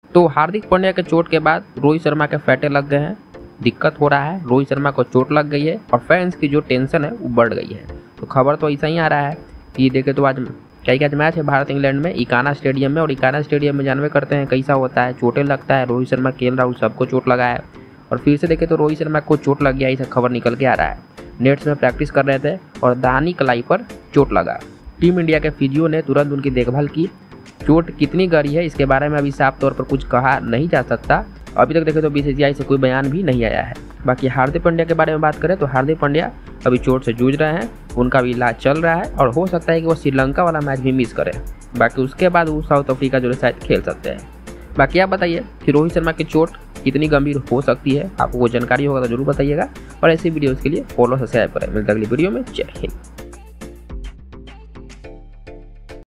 तो हार्दिक पांड्या के चोट के बाद रोहित शर्मा के फैटे लग गए हैं, दिक्कत हो रहा है, रोहित शर्मा को चोट लग गई है और फैंस की जो टेंशन है वो बढ़ गई है। तो खबर तो ऐसा ही आ रहा है कि देखे तो आज मैच है भारत इंग्लैंड में इकाना स्टेडियम में, और इकाना स्टेडियम में जानवे करते हैं कैसा होता है, चोटें लगता है। रोहित शर्मा, केएल राहुल सबको चोट लगा है और फिर से देखे तो रोहित शर्मा को चोट लग गया, ऐसा खबर निकल के आ रहा है। नेट्स में प्रैक्टिस कर रहे थे और दाहिनी कलाई पर चोट लगा। टीम इंडिया के फिजियो ने तुरंत उनकी देखभाल की। चोट कितनी गहरी है इसके बारे में अभी साफ तौर पर कुछ कहा नहीं जा सकता, अभी तक देखें तो बीसीसीआई से कोई बयान भी नहीं आया है। बाकी हार्दिक पांड्या के बारे में बात करें तो हार्दिक पांड्या अभी चोट से जूझ रहे हैं, उनका भी इलाज चल रहा है और हो सकता है कि वो श्रीलंका वाला मैच भी मिस करें। बाकी उसके बाद वो साउथ अफ्रीका जो शायद खेल सकते हैं। बाकी आप बताइए कि रोहित शर्मा की चोट कितनी गंभीर हो सकती है, आपको वो जानकारी होगा तो जरूर बताइएगा और ऐसी वीडियोज़ के लिए फॉलो सब्सक्राइब करें। मिलते अगली वीडियो में, जय हिंद।